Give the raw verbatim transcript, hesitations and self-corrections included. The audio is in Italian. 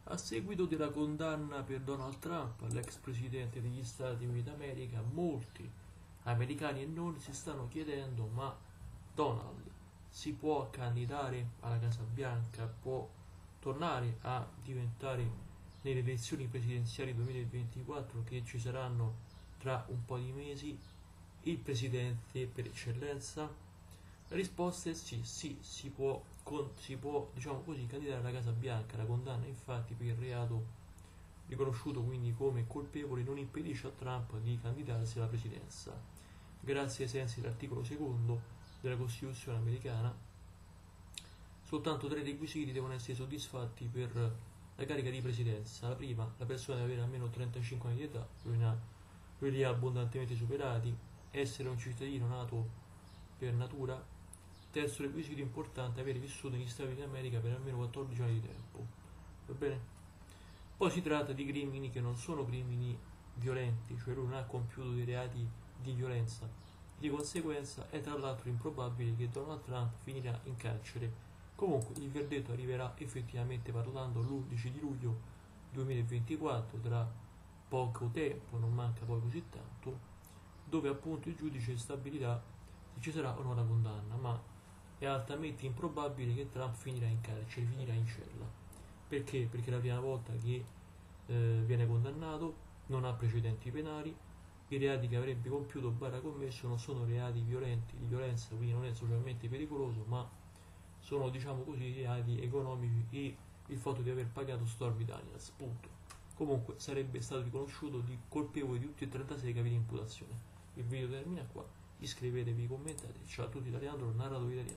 A seguito della condanna per Donald Trump, l'ex presidente degli Stati Uniti d'America, molti americani e non si stanno chiedendo: ma Donald si può candidare alla Casa Bianca, può tornare a diventare nelle elezioni presidenziali duemilaventiquattro che ci saranno tra un po' di mesi il presidente per eccellenza? La risposta è sì, sì, si può, con, si può diciamo così, candidare alla Casa Bianca. La condanna infatti per il reato riconosciuto quindi come colpevole non impedisce a Trump di candidarsi alla presidenza. Grazie ai sensi dell'articolo secondo della Costituzione americana, soltanto tre requisiti devono essere soddisfatti per la carica di presidenza. La prima, la persona deve avere almeno trentacinque anni di età, lui, ne ha, lui li ha abbondantemente superati, essere un cittadino nato per natura. Terzo requisito importante, avere vissuto negli Stati Uniti d'America per almeno quattordici anni di tempo. Va bene? Poi si tratta di crimini che non sono crimini violenti, cioè lui non ha compiuto dei reati di violenza. Di conseguenza è tra l'altro improbabile che Donald Trump finirà in carcere. Comunque il verdetto arriverà effettivamente parlando l'undici di luglio duemilaventiquattro, tra poco tempo, non manca poi così tanto, dove appunto il giudice stabilirà se ci sarà o no la condanna, ma è altamente improbabile che Trump finirà in carcere, finirà in cella. Perché? Perché è la prima volta che eh, viene condannato, non ha precedenti penali, i reati che avrebbe compiuto barra commesso non sono reati violenti, di violenza, quindi non è socialmente pericoloso, ma sono, diciamo così, reati economici e il fatto di aver pagato Stormy Daniels, punto. Comunque sarebbe stato riconosciuto di colpevole di tutti e trentasei i capi di imputazione. Il video termina qua, iscrivetevi, commentate. Ciao a tutti da Leandro, narratore italiano.